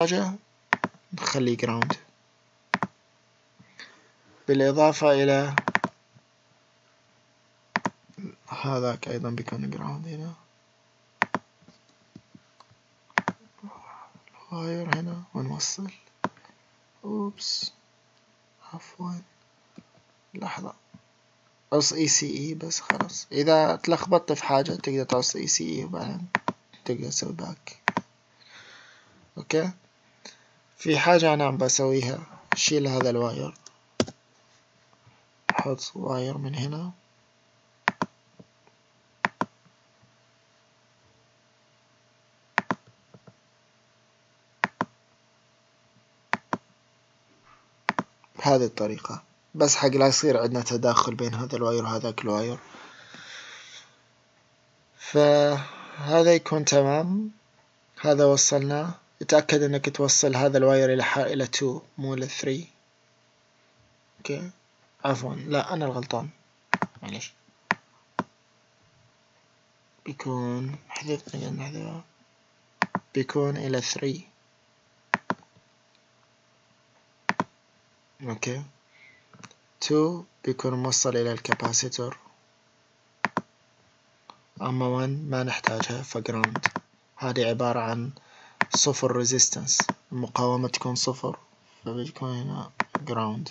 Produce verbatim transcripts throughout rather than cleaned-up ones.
حاجة نخليه جراوند، بالإضافة إلى هذاك أيضا بيكون جراوند هنا، واير هنا ونوصل. أوبس عفوا لحظة، عص اي سي اي بس خلاص. إذا تلخبطت في حاجة تقدر تعص اي سي اي وبعدين تقدر تسوي باك. اوكي، في حاجة أنا عم بسويها، شيل هذا الواير، أحط واير من هنا، بهذه الطريقة، بس حق لا يصير عندنا تداخل بين هذا الواير وهذاك الواير. فهذا يكون تمام. هذا وصلناه. اتأكد انك توصل هذا الواير الى ح... الى تو مو الى ثري. اوكي عفوا، لا انا الغلطان، معليش. بيكون حذفنا نحذفها، بيكون الى ثري. اوكي، تو بيكون موصل الى الكاباسيتور، اما ون ما نحتاجها فجراوند. هذه عبارة عن صفر ريزيستنس، المقاومة تكون صفر فبيكون هنا جراوند.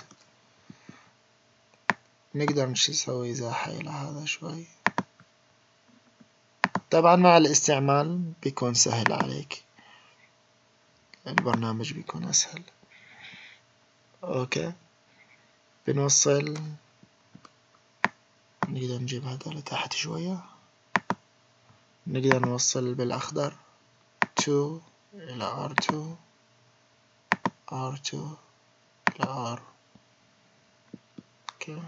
نقدر نسوي إزاحة إلى هذا شوي، طبعا مع الاستعمال بيكون سهل عليك، البرنامج بيكون أسهل. أوكي، بنوصل، نقدر نجيب هذا لتحت شوية، نقدر نوصل بالأخضر تو إلى آر تو، آر تو إلى R. أوكي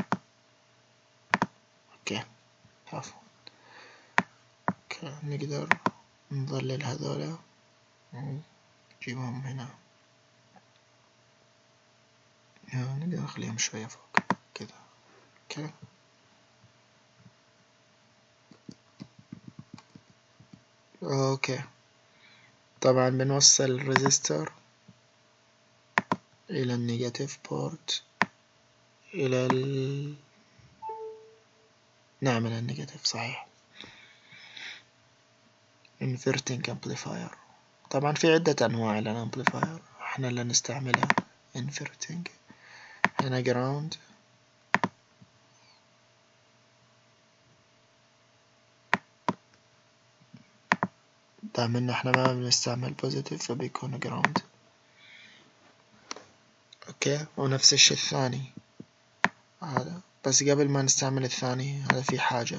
أوكي عفوا. أوكي، نقدر نظلل هذولا نجيبهم هنا، نقدر نخليهم شوية فوق كذا. اوكي، اوكي. طبعا بنوصل الريزستور الى النيجاتيف بورت، الى ال... نعمل النيجاتيف صحيح. inverting amplifier، طبعا في عدة انواع للامبليفاير، احنا اللي نستعملها inverting. هنا ground، دام ان احنا ما بنستعمل بوزيتيف فبيكون ground. اوكي، ونفس الشيء الثاني هذا، بس قبل ما نستعمل الثاني هذا في حاجة،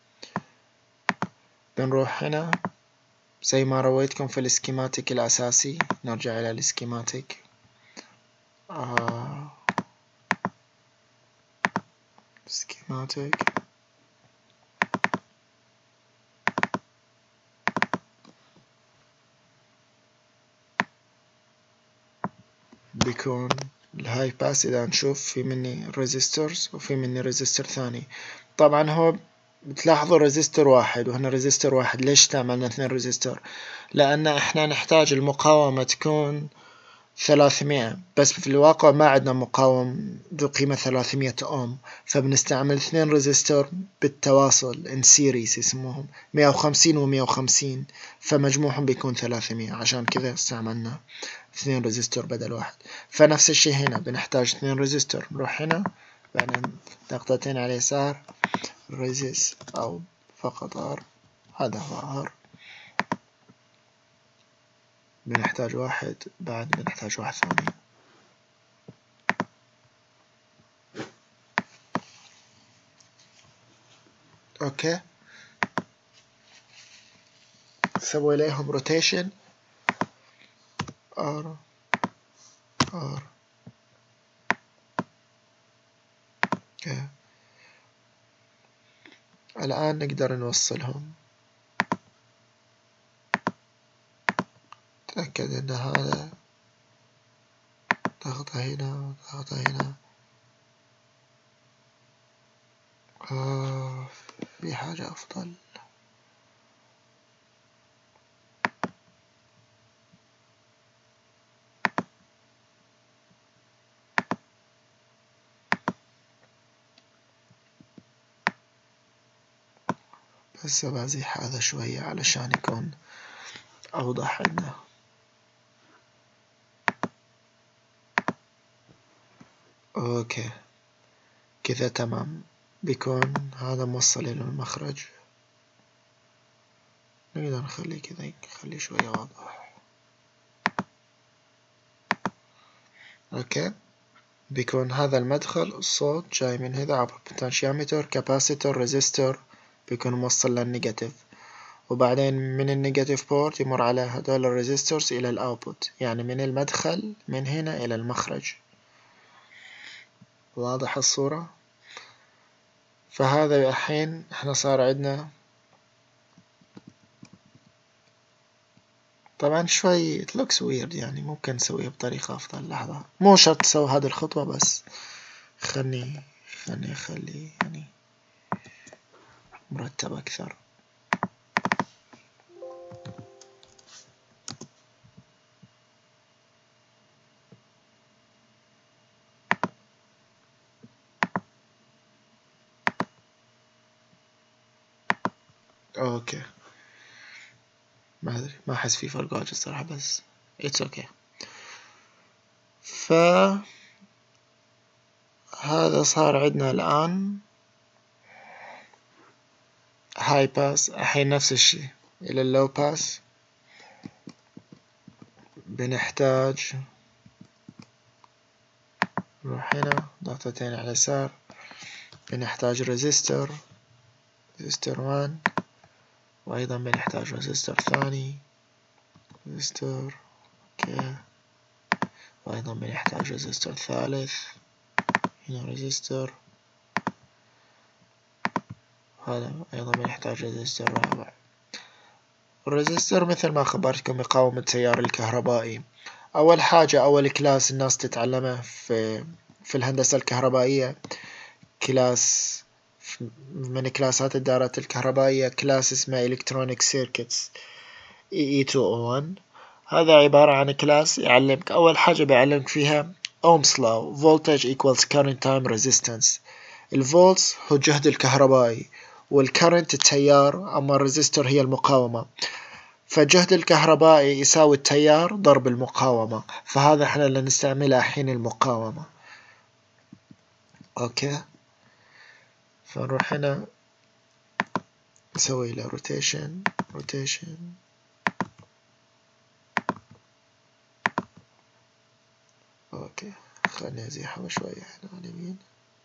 بنروح هنا زي ما رويتكم في السكيماتيك الأساسي، نرجع إلى السكيماتيك. آه. سكيماتيك، بيكون الهاي باس. إذا نشوف في مني ريزيستورز وفي مني ريزيستور ثاني، طبعا هو بتلاحظوا ريزيستور واحد وهنا ريزيستور واحد. ليش استعملنا اثنين ريزيستور؟ لأن احنا نحتاج المقاومة تكون ثلاثمية، بس في الواقع ما عندنا مقاوم ذو قيمة ثلاثمية أوم، فبنستعمل اثنين ريزيستور بالتواصل ان سيريس يسموهم، مية وخمسين و مية وخمسين، فمجموعهم بيكون ثلاثمية، عشان كذا استعملنا اثنين ريزيستور بدل واحد. فنفس الشيء هنا بنحتاج اثنين ريزيستور، نروح هنا بعدين نقطتين على اليسار ريزيس أو فقط ار، هذا هو ار. بنحتاج واحد، بعد بنحتاج واحد ثاني. اوكي، سوي لهم روتيشن ار ار. اوكي، الآن نقدر نوصلهم. تأكد ان هذا ضغطة هنا ضغطة هنا. آه في حاجة أفضل. بس بزيح هذا شوية علشان يكون أوضح عندنا. أوكي كذا تمام، بيكون هذا موصل إلى المخرج. نقدر نخليه كذا، نخليه شوية واضح. أوكي بيكون هذا المدخل، الصوت جاي من هذا عبر بوتنشيومتر كاباسيتور ريزيستور، بيكون موصل للنيجاتيف، وبعدين من النيجاتيف بورت يمر على هدول الريزيستورز إلى الأوتبوت، يعني من المدخل من هنا إلى المخرج. واضح الصورة؟ فهذا الحين احنا صار عندنا طبعا شوي it looks weird، يعني ممكن نسويها بطريقة أفضل. لحظة، مو شرط تسوي هذه الخطوة، بس خلني خلني أخلي يعني مرتب أكثر. أوكي ما أدري، ما أحس في فرق واجد الصراحة، بس it's okay. ف هذا صار عندنا الآن هاي باس. الحين نفس الشي إلى اللو باس بنحتاج نروح هنا ضغطتين على اليسار، بنحتاج ريزيستور ريزيستور واحد، وأيضا بنحتاج ريزيستور ثاني ريزيستور اوكي، وأيضا بنحتاج ريزيستور ثالث، هنا ريزيستور، هذا أيضا بنحتاج ريزيستور رابع. الريزيستور مثل ما خبرتكم يقاوم التيار الكهربائي. أول حاجة أول كلاس الناس تتعلمه في في الهندسة الكهربائية، كلاس من كلاسات الدارات الكهربائية، كلاس اسمه Electronic Circuits إي إي مئتين وواحد. هذا عبارة عن كلاس يعلمك أول حاجة بيعلمك فيها Ohm's Law Voltage equals Current Time Resistance. الفولتس هو الجهد الكهربائي، والكرنت التيار، أما الريزيستور هي المقاومة. فالجهد الكهربائي يساوي التيار ضرب المقاومة، فهذا احنا اللي نستعمله الحين المقاومة. اوكي فنروح هنا نسوي له روتيشن روتيشن اوكي خليني ازيحه شوية هنا على اليمين.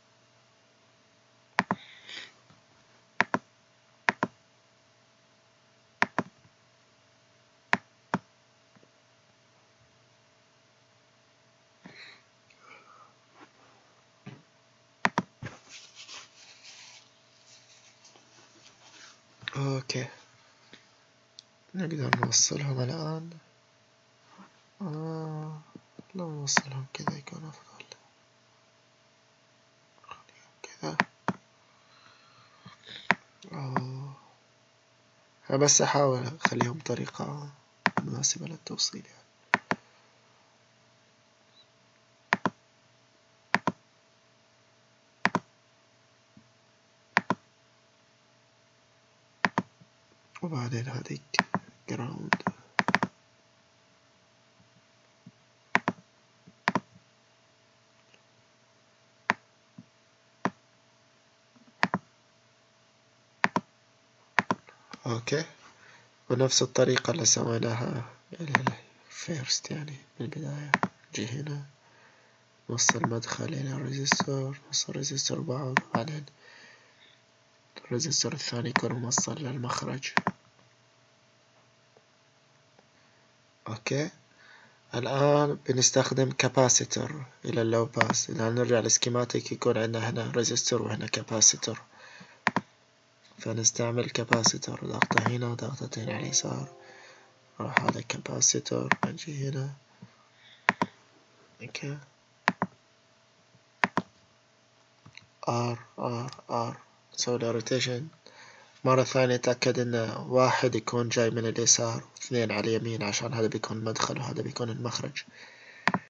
اوكي نقدر نوصلهم الآن. آه. لو نوصلهم كذا يكون أفضل، كذا. آه. بس أحاول أخليهم بطريقة مناسبة للتوصيل يعني. وبعدين هذيك جراوند. اوكي ونفس الطريقة اللي سويناها فيرست، يعني من البداية نجي هنا نوصل مدخل إلى الريزيستور، نوصل ريزيستور بعض، بعدين الريزيستور الثاني يكون موصل للمخرج. اوكي الآن بنستخدم كاباسيتور إلى اللو باس. إذا نرجع للسكيماتيك يكون عندنا هنا ريزيستور وهنا كاباسيتور، فنستعمل كاباسيتور، ضغطة هنا وضغطتين على اليسار، راح هذا كاباسيتور، نجي هنا اوكي ار ار ار، نسوي له روتيشن مرة ثانية. تأكد ان واحد يكون جاي من اليسار واثنين على اليمين، عشان هذا بيكون المدخل وهذا بيكون المخرج.